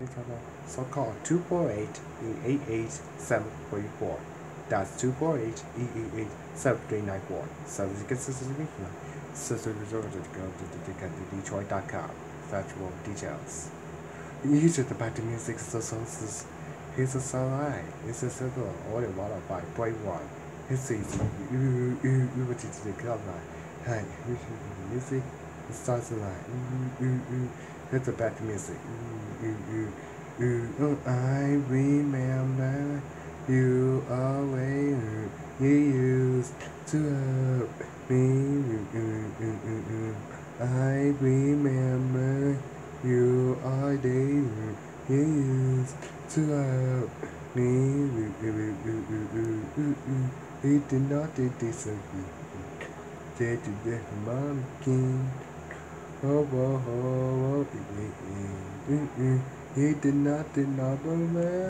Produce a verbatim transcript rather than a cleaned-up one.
So call two four eight, eight eight seven three four. That's two four eight, eight eight eight, seven three nine four. So this gets this is Sister Resort to go to Detroit dot com. Factual details. You should back to music so so this here's a sunlight. It's a circle all the water by bright one. It's easy. You you you would teach the club line. Hey, music it starts a line. You you you hit the back to music. You you you you I remember you always you used to help me. I remember you are there. You used to help me. It did not disagree. They did the monkey. Oh, oh, oh, oh, it did not, did not,